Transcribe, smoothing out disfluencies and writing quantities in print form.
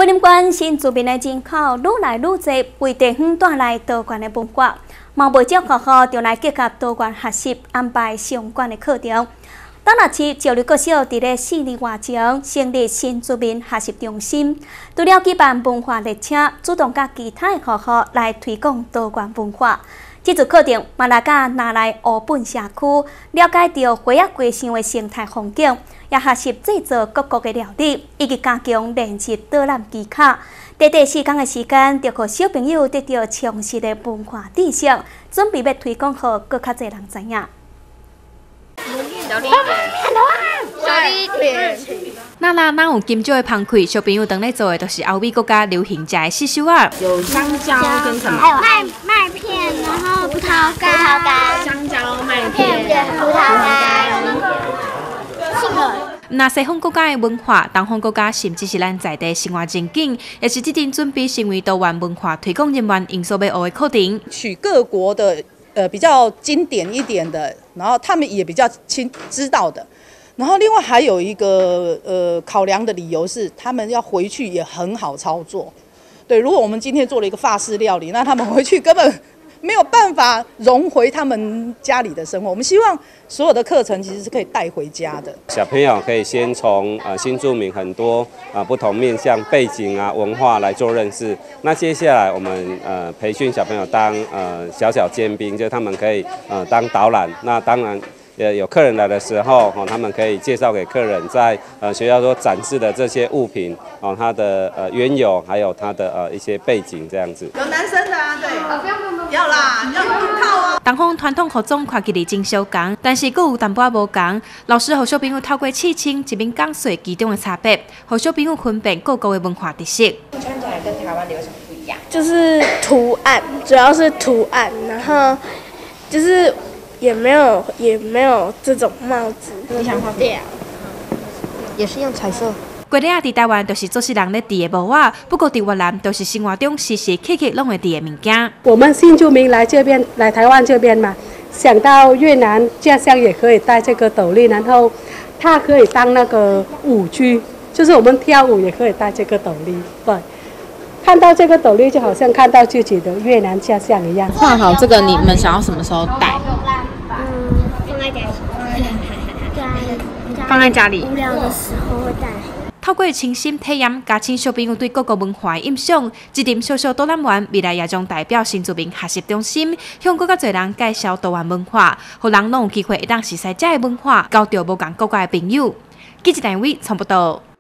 花莲县新住民的人口愈来愈多，为地方带来多元的文化。毛袂少学校就来结合多元学习，安排相关的课程。党乐市石榴国小伫咧4年外前成立新住民学习中心，除了举办文化列车，主动甲其他的学校来推广多元文化。这次课程嘛来甲拿来乌本社区，了解到花仔龟乡的生态风景，也学习制作各国的料理，以及加强练习导览技巧。短短4天的时间，就让小朋友得到充实的文化知识，准备要推广给更较侪人知影。 咱有金蕉的芳气，小朋友当咧做的都是欧美国家流行食的四手仔。 有香蕉跟什么？ 还有麦片，然后葡萄干。 香蕉、麦片、 葡萄干。 那西方国家的文化，东方国家甚至是咱在地生活情景，也是这阵准备成为多元文化推广人员因所要学的课程。 取各国的比较经典一点的，然后他们也比较知道的。然后另外还有一个考量的理由是，他们要回去也很好操作。对，如果我们今天做了一个法式料理，那他们回去根本没有办法融回他们家里的生活。我们希望所有的课程其实是可以带回家的。 小朋友可以先从新住民很多不同面向背景文化来做认识。那接下来我们培训小朋友当小尖兵，就他们可以当导览。那当然。有客人来的时候，他们可以介绍给客人在学校所展示的这些物品，它的缘由，还有它的一些背景这样子。 有男生的啊，对，不要啦，要套哦。 东方传统服装看起来真相同，但是佫有淡薄无同。老师和小朋友透过刺青一面讲述其中的差别，和小朋友分辨各国的文化特色。 穿起来跟台湾的有什么不一样？ 就是图案，主要是图案，然后就是。也没有这种帽子， 你想画对啊， 也是用彩色。 过日在台湾都是做事人咧伫的无仔，不过在越南都是生活中时时刻刻拢会伫的物件。 我们新住民来这边，来台湾这边嘛，想到越南家乡也可以戴这个斗笠，然后它可以当那个舞具，就是我们跳舞也可以戴这个斗笠，对。看到这个斗笠，就好像看到自己的越南家乡一样。 画好这个，你们想要什么时候戴？ 放在家里。 放在家里。 无聊的时候会戴。 透过亲身体验，加深小朋友对各国文化的印象。这点小小导览员未来也将代表新住民学习中心，向更加侪人介绍多元文化，让人拢有机会会当熟悉这个文化，交到无同国家的朋友。记者单位从报道。